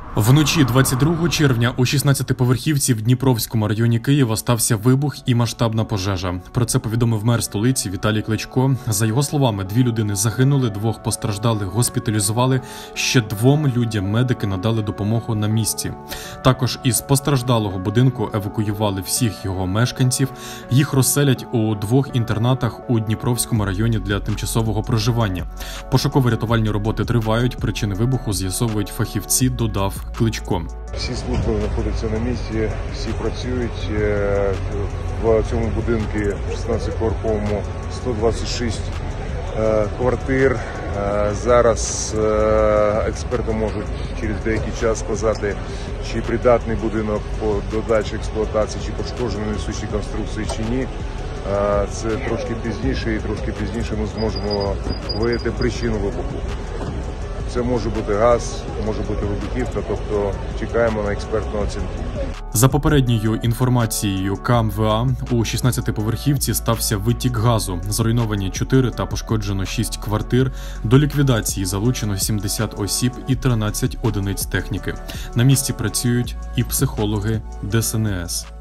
Вночі 22 червня у 16-поверхівці в Дніпровському районі Києва стався вибух і масштабна пожежа. Про це повідомив мер столиці Віталій Кличко. За його словами, 2 людини загинули, 2 постраждалих госпіталізували, ще 2 людям медики надали допомогу на місці. Також із постраждалого будинку евакуювали всіх його мешканців. Їх розселять у 2 інтернатах у Дніпровському районі для тимчасового проживання. Пошуково-рятувальні роботи тривають, причини вибуху з'ясовують фахівці, додав Кличко. Всі служби знаходяться на місці, всі працюють. В цьому будинку 16-поверховому 126 квартир. Зараз експерти можуть через деякий час сказати, чи придатний будинок до дальшої експлуатації, чи пошкоджені несучі конструкції, чи ні. Це трошки пізніше, і трошки пізніше ми зможемо виявити причину вибуху. Це може бути газ, може бути вибухівка, тобто чекаємо на експертну оцінку. За попередньою інформацією КМВА, у 16-поверхівці стався витік газу, зруйновані 4 та пошкоджено 6 квартир, до ліквідації залучено 70 осіб і 13 одиниць техніки. На місці працюють і психологи ДСНС.